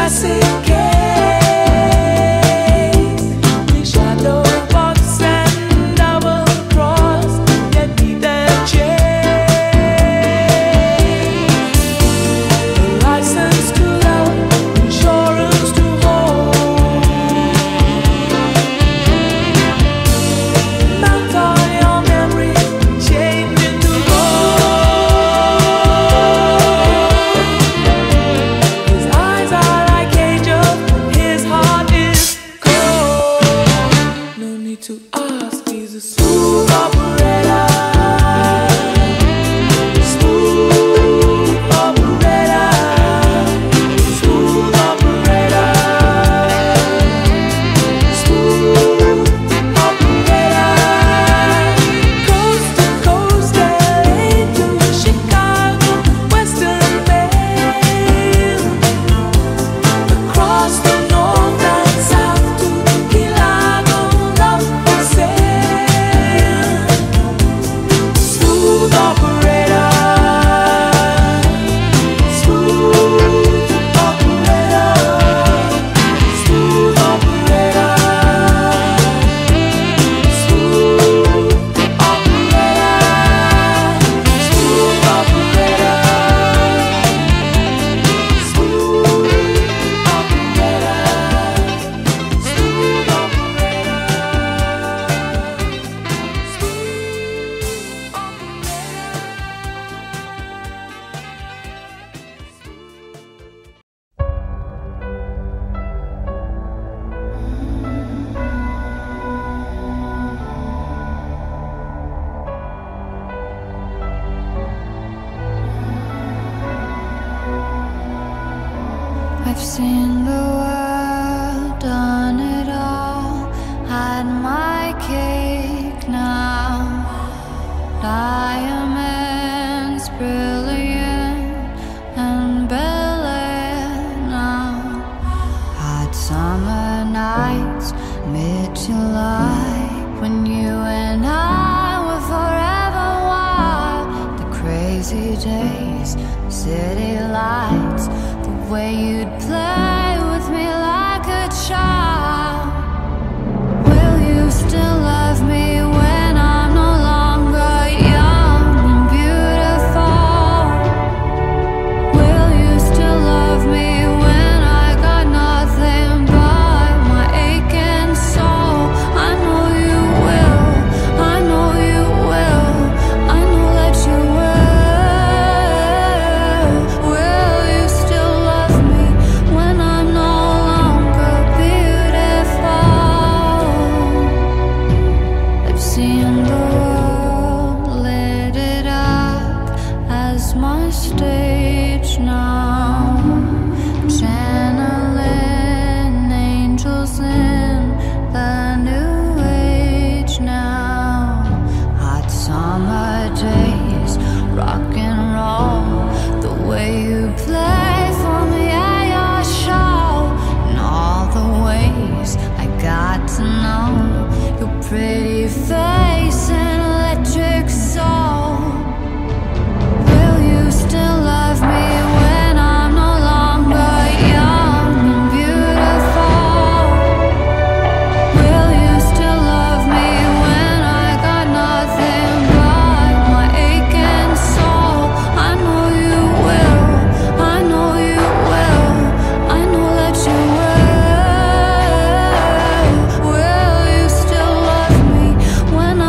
I've seen the world, done it all, had my cake now. Diamonds brilliant and Bel-Air now. Hot summer nights, mid-July, when you and I were forever wild. The crazy days, city lights, the way you'd play with me like a child. Will you still love me when I'm no longer young and beautiful? Will you still love me when I got nothing but my aching soul? I know you will, I know you will, I know that you will. Will you still love me when I'm no longer beautiful? I've seen the world, lit it up as my stage now, channeling angels in the new age now. Hot summer days, rock and roll, the way you play for me at your show, and all the ways I got to know your pretty face and electric soul. Will you still love me when I'm no longer young and beautiful? Will you still love me when I got nothing but my aching soul? I know you will, I know you will, I know that you will. Will you still love me when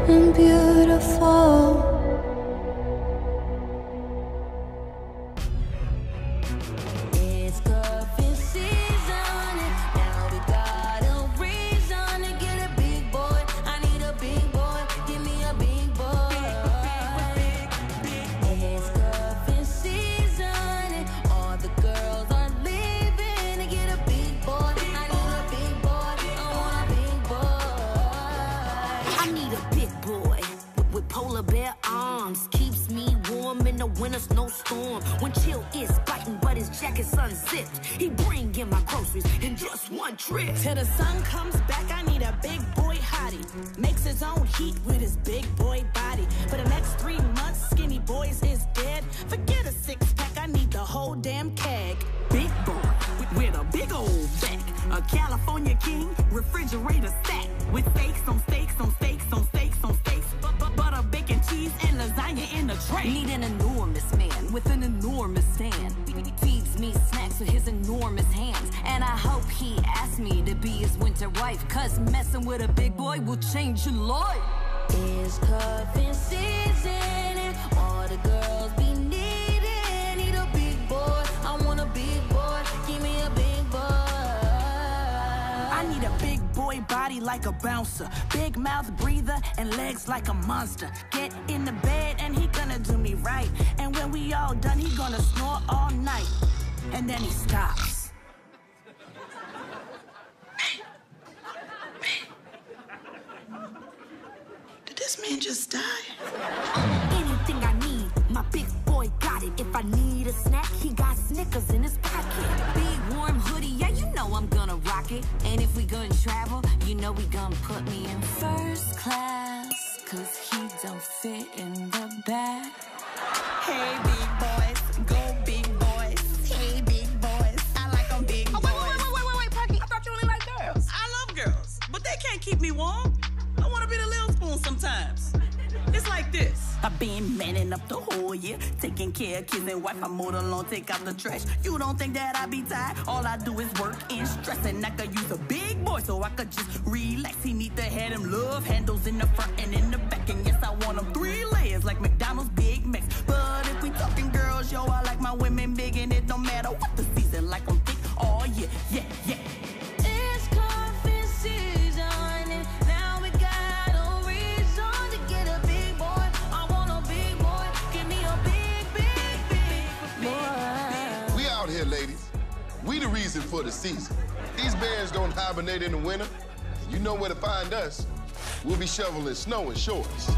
and beautiful. Winter snowstorm, when chill is biting, but his jacket's unzipped. He bring in my groceries in just one trip. Till the sun comes back, I need a big boy hottie. Makes his own heat with his big boy body. For the next 3 months, skinny boys is dead. Forget a six-pack, I need the whole damn keg. Big boy with a big old back, a California king, refrigerator stack with steaks on steaks on steaks on steaks on steaks, butter, bacon, cheese, and lasagna in the tray. Need an enormous man with an enormous stand. Feeds me snacks with his enormous hands. And I hope he asks me to be his winter wife, cause messing with a big boy will change your life. It's cuffing season and all the girls be needing. Need a big boy, I want a big boy, give me a big boy. I need a big boy body like a bouncer, big mouth breather and legs like a monster. Get in the bed and he gonna do me right, and when we all done he gonna snore all night, and then he stops. Did this man just die? Anything I need, my big boy got it. If I need a snack, he got Snickers in his pocket. Big warm hoodie, yeah, you know I'm gonna rock it. And if we gonna travel, you know we gonna put me in first class, cause he don't fit in the back. Hey, big boys, go big boys. Hey, big boys, I like them big boys. Wait, Parky, I thought you only like girls. I love girls, but they can't keep me warm. I want to be the little spoon sometimes. It's like this. I've been manning up the whole year, taking care of kids and wife. I mowed alone, take out the trash. You don't think that I be tired? All I do is work and stress, and I could use a big boy so I could just relax. He need to have them love handles in the front and in the back, and yes, I want them 3 layers like McDonald's Big Macs. But if we talking girls, yo, I like my women big, and it don't matter what the season, like I'm thick. Oh yeah, yeah, yeah. It's coffee season and now we got a reason to get a big boy. I want a big boy, give me a big boy. We out here, ladies. We the reason for the season. These bears don't hibernate in the winter. You know where to find us. We'll be shoveling snow in shorts.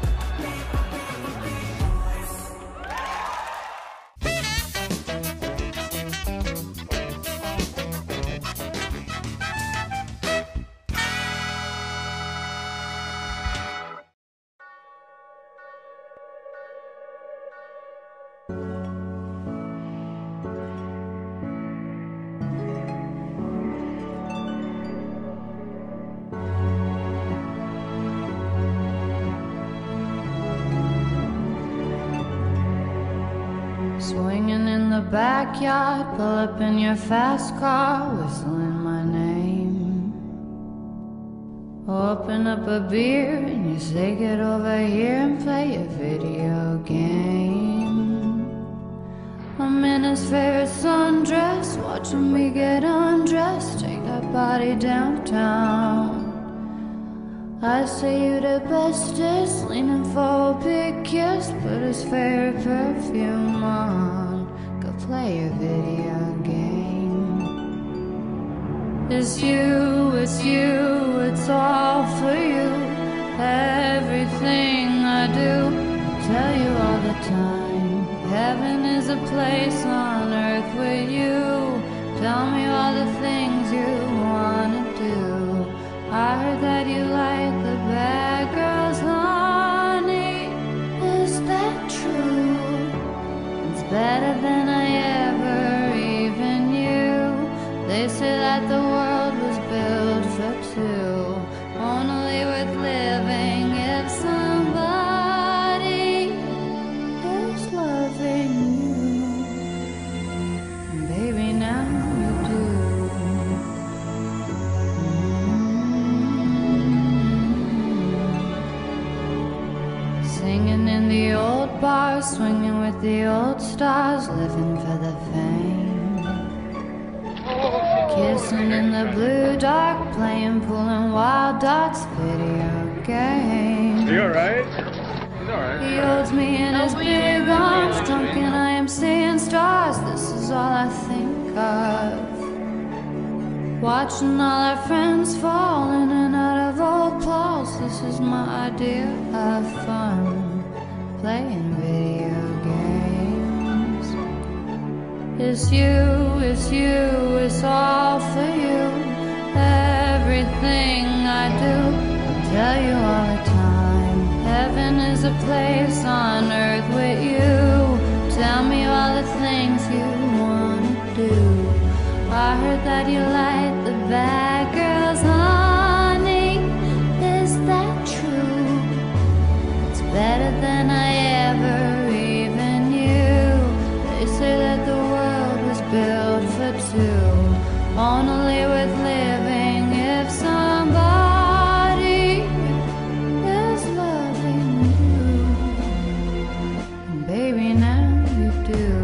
Swinging in the backyard, pull up in your fast car, whistling my name. Open up a beer and you say get over here and play a video game. I'm in his favorite sundress, watching me get undressed, take that body downtown. I say you the bestest, leaning for a big kiss, put his favorite perfume on, go play a video game. It's you, it's all for you. Everything I do, tell you all the time. Heaven is a place on earth with you. Tell me all the things you wanna do. I heard that you like the bad girls, honey. Is that true? It's better than I ever even knew. They say that the world was built for two, only worth living if somebody is loving you. Baby, now you do. Singing in the old bars, swinging with the old stars, living for the fame. Kissing in the blue dark, playing, pulling wild dots, video games. Are you alright? He's alright. He holds me in his big arms, drunk and I am seeing stars. This is all I think of. Watching all our friends fall in and out of old clothes. This is my idea of fun, playing video games. It's you, it's all for you. Everything I do, I'll tell you all the time. Heaven is a place on earth with you. Tell me all the things you wanna do. I heard that you like the bad girls, honey. Is that true? It's better than I ever even knew. They say that the world was built for two, only with living if somebody is loving you. And baby, now you do.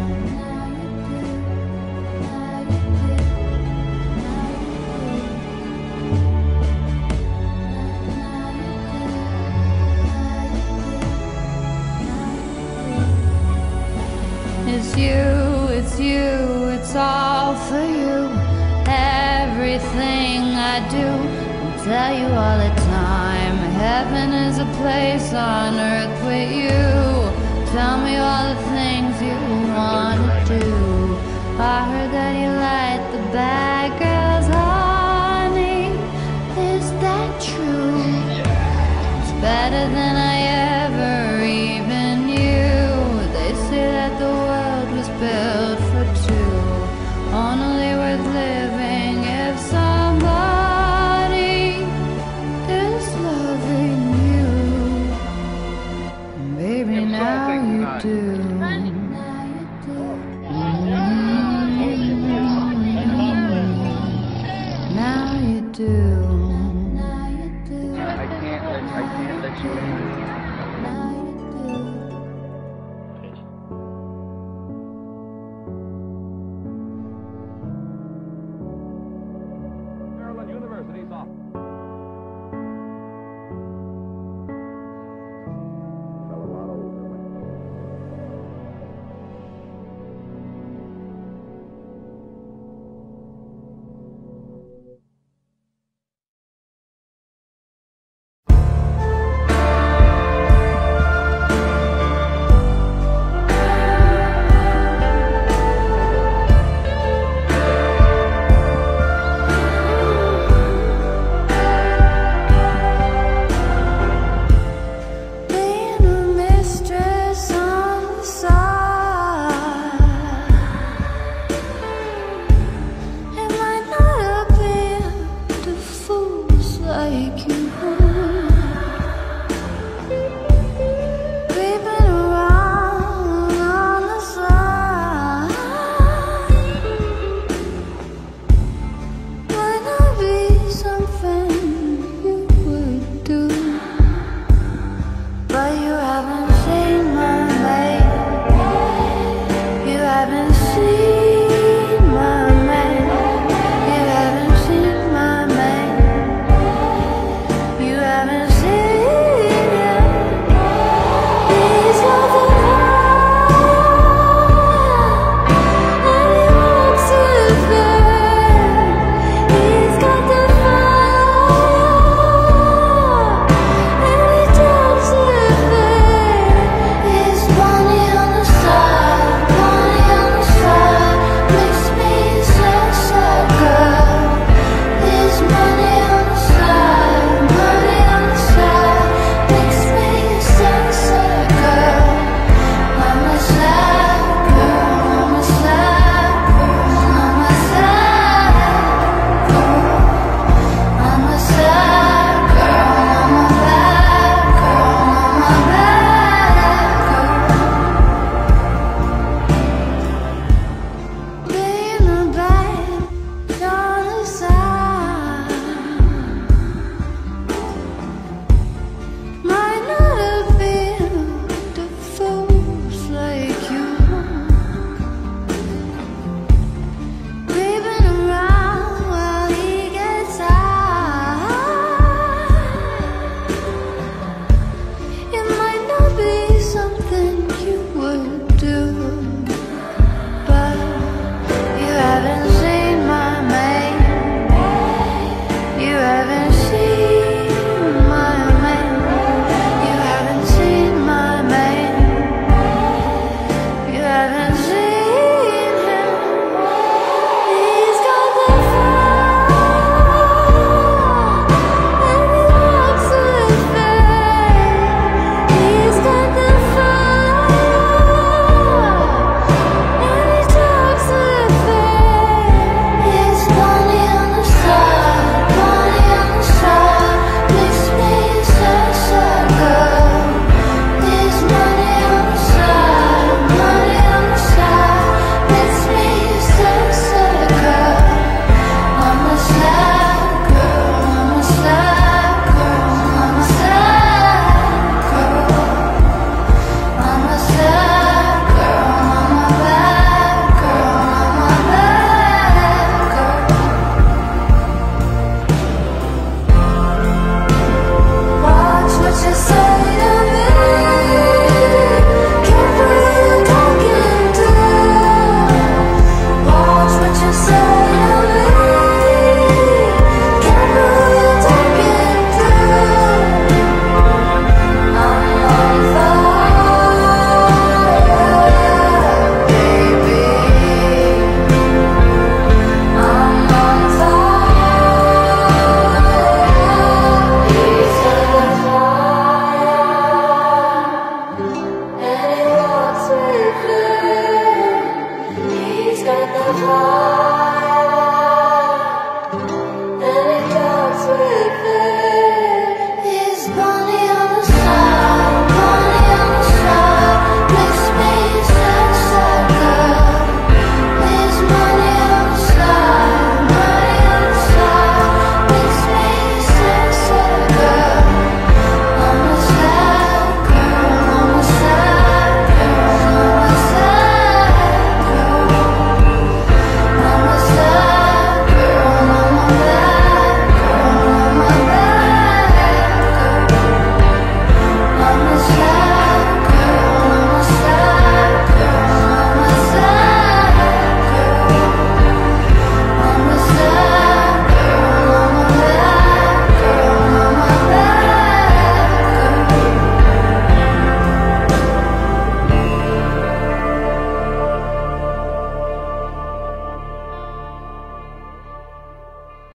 It's you, it's all for you. Everything I do, I'll tell you all the time. Heaven is a place on earth with you. Tell me all the things you wanna do. I heard that you like the bad girls, honey. Is that true? It's better than I ever even knew. They say that the world was built for two, only worth living if somebody is loving you. And baby, now you do. Now you do. I can't let you in.